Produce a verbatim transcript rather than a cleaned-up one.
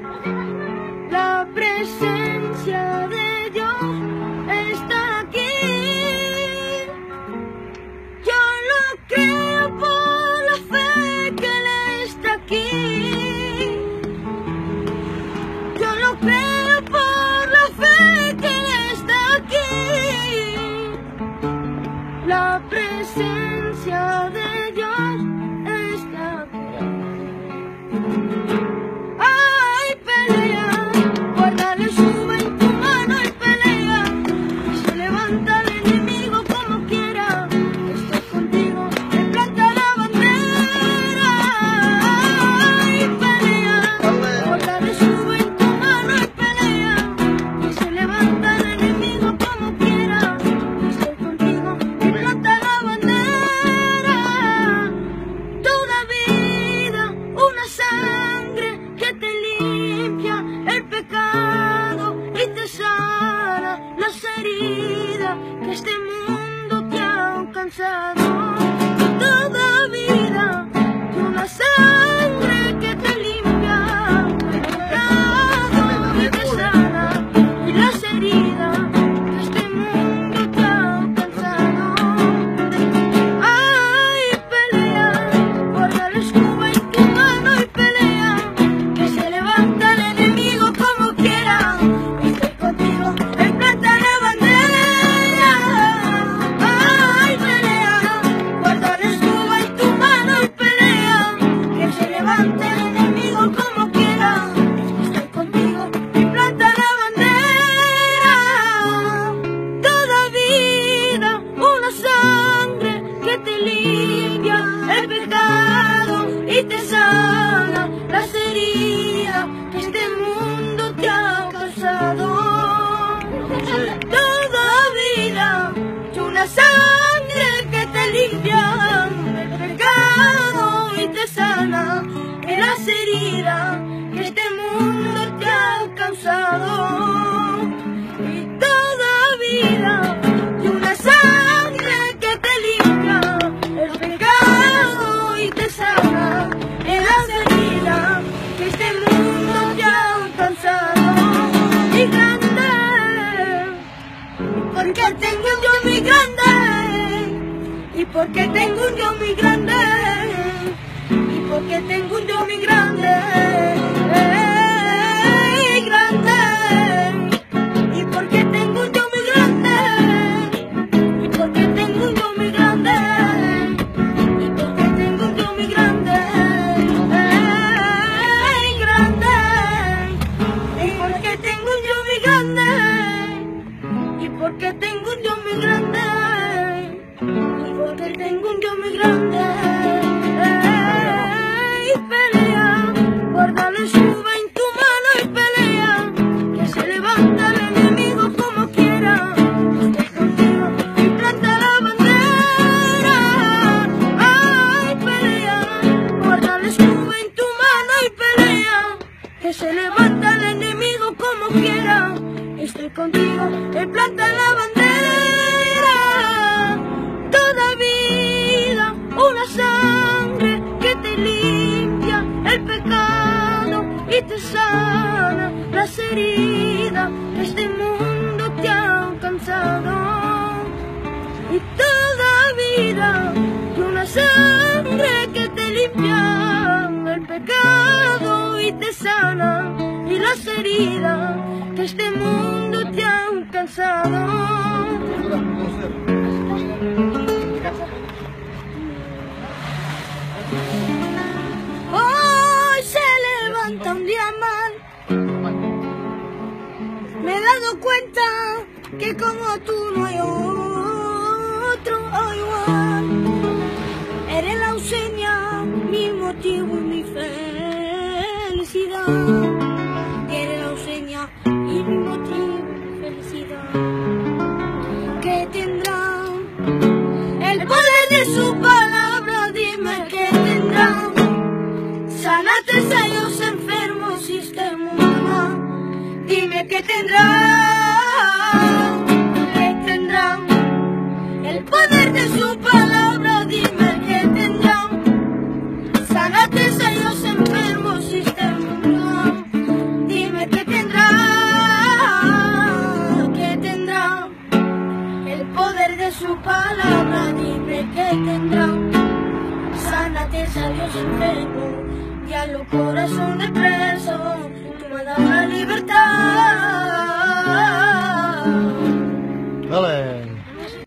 La presencia de Dios está aquí. Yo lo creo por la fe que Él está aquí. Yo lo creo por la fe que Él está aquí. La presencia de Dios está aquí. Ay, pelea, guárdale sube en tu mano y pelea. Y se levanta el enemigo como quiera. Estoy contigo, me planta la bandera. Ay, pelea, guárdale sube en tu mano y pelea. Y se levanta el enemigo como quiera. Estoy contigo, me planta la bandera. Toda vida, una sangre que te limpia el pecado y te sana las heridas que este mundo te ha alcanzado. Toda vida, una sangre que te limpia el pecado y te sana y las heridas que este mundo te ha alcanzado. Ay, pelea, guarda la escuba en tu mano y pelea. Que se levanta el enemigo como quiera. Estoy contigo, él planta la bandera. Ay, pelea, guarda la escuba en tu mano y pelea. Que se levanta el enemigo como quiera. Estoy contigo, él planta la bandera. Toda vida, una sangre que te limpia el pecado y te sana las heridas que este mundo te ha causado. Toda vida, una sangre que te limpia el pecado y te sana las heridas que este mundo te ha causado. Y toda vida, una sangre que te limpia el pecado y te sana las heridas que este mundo te ha alcanzado. Y grande, porque tengo un Dios muy grande. Y porque tengo un Dios muy grande. Y porque tengo un Dios muy grande. Eh, grande. Y porque tengo un Dios muy grande. Y porque tengo un Dios muy grande. Y porque tengo un Dios muy grande. Eh, grande. Y porque tengo un Dios muy grande. Y porque tengo un Dios muy grande. Y porque tengo un Dios muy grande. Y pelea, guarda la escuba en tu mano y pelea. Que se levanta el enemigo como quiera. Estoy contigo y planta la bandera. Ay, pelea, guarda la escuba en tu mano y pelea. Que se levanta el enemigo como quiera. Estoy contigo y planta la bandera. Toda vida, una sangre que te limpia el pecado y te sana las heridas que este mundo te ha alcanzado. Y toda vida, una sangre que te limpia el pecado y te sana y las heridas que este mundo te ha alcanzado. Hoy se levanta un día mal. Me he dado cuenta que como tú no hay otro igual. Eres la ausencia, mi motivo y mi felicidad. Eres la ausencia y mi motivo y mi felicidad. Que tendrán el poder de su palabra, dime que tendrán. Sanate a ellos enfermos y este mundo. Dime que tendrán, que tendrán el poder de su palabra, dime que tendrán. Sanate a ellos enfermos y este mundo. de su palabra, dime que tendrá. Sánate, Dios enfermo, y a los corazones presos, tú me das la libertad.